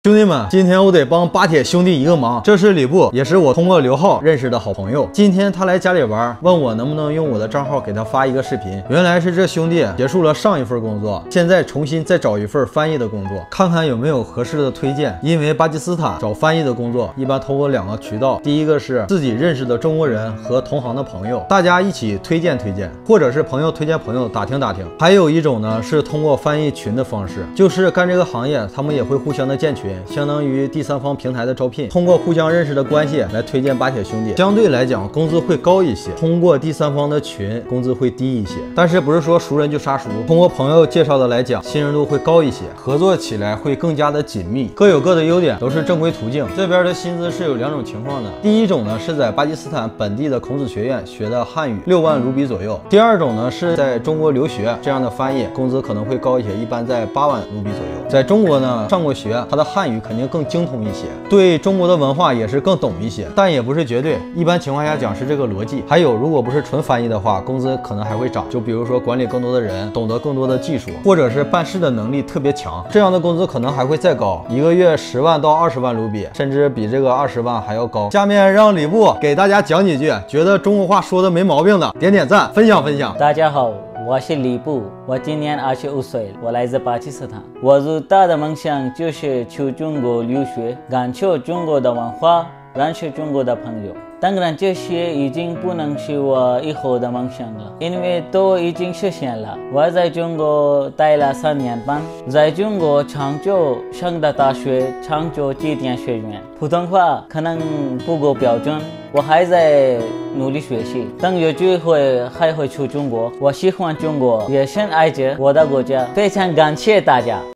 兄弟们，今天我得帮巴铁兄弟一个忙。这是李布，也是我通过刘浩认识的好朋友。今天他来家里玩，问我能不能用我的账号给他发一个视频。原来是这兄弟结束了上一份工作，现在重新再找一份翻译的工作，看看有没有合适的推荐。因为巴基斯坦找翻译的工作一般通过2个渠道，第一个是自己认识的中国人和同行的朋友，大家一起推荐，或者是朋友推荐朋友打听。还有一种呢是通过翻译群的方式，就是干这个行业，他们也会互相的建群。相当于第三方平台的招聘，通过互相认识的关系来推荐巴铁兄弟，相对来讲工资会高一些。通过第三方的群，工资会低一些，但是不是说熟人就杀熟。通过朋友介绍的来讲，信任度会高一些，合作起来会更加的紧密，各有各的优点，都是正规途径。这边的薪资是有2种情况的，第一种呢是在巴基斯坦本地的孔子学院学的汉语，6万卢比左右；第二种呢是在中国留学，这样的翻译工资可能会高一些，一般在8万卢比左右。在中国呢上过学，他的汉语肯定更精通一些，对中国的文化也是更懂一些，但也不是绝对，一般情况下讲是这个逻辑。还有，如果不是纯翻译的话，工资可能还会涨，就比如说管理更多的人，懂得更多的技术，或者是办事的能力特别强，这样的工资可能还会再高，一个月10万到20万卢比，甚至比这个20万还要高。下面让李布给大家讲几句，觉得中国话说的没毛病的点赞，分享。 大家好，我是李布，我今年25岁，我来自巴基斯坦。我最大的梦想就是去中国留学，感受中国的文化，认识中国的朋友。当然，这些已经不能是我以后的梦想了，因为都已经实现了。我在中国待了3年半，在中国常州上的大学常州机电学院，普通话可能不够标准，我还在努力学习。等有机会还会去中国，我喜欢中国，也深爱着我的国家。非常感谢大家。